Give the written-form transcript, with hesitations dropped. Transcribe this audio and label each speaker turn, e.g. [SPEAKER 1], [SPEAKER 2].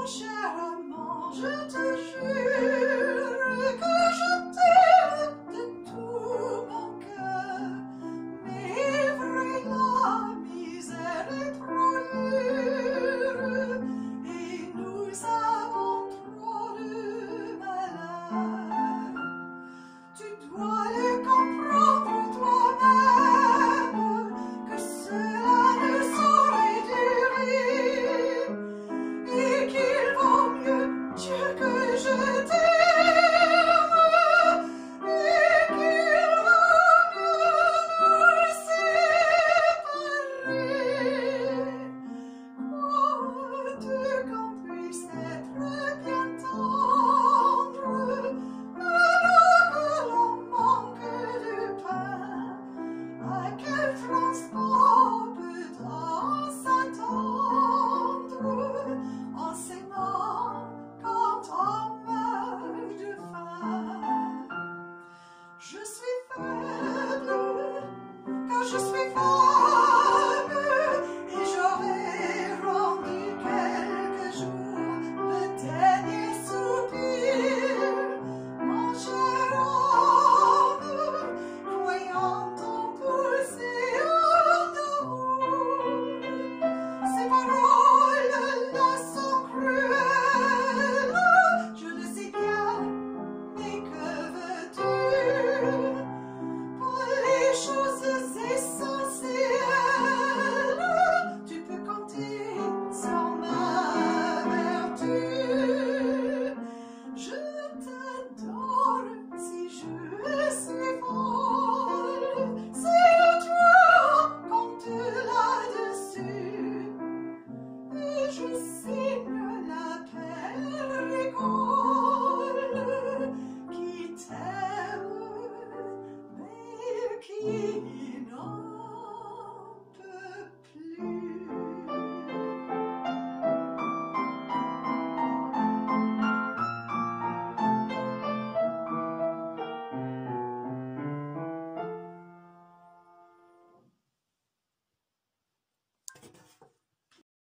[SPEAKER 1] Mon cher amant, je te jure que je t'aime de tout mon cœur. Mais vrai, la misère est trop dure et nous avons trop de malheur. Tu dois le comprendre toi-même que cela ne saurait durer et qu'il vaut mieux, Dieu, que je t'aime et qu'il vaut mieux nous séparer. Quoique qu'on puisse être bien tendre, alors que l'on manque de pain, à quel transport peut-on s'attendre en s'aimant quand on meurt de faim? Je suis faible, car je suis femme, et j'aurais rendu quelques jours le dernier soupir. Mon cher homme, croyant ton poussée d'amour, ces paroles-là sont cruelles, je le sais bien, mais que veux-tu? Pour les choses essentielles, tu peux compter sur ma vertu. Je t'adore si je suis folle, c'est de toi compte là-dessus. Et je signe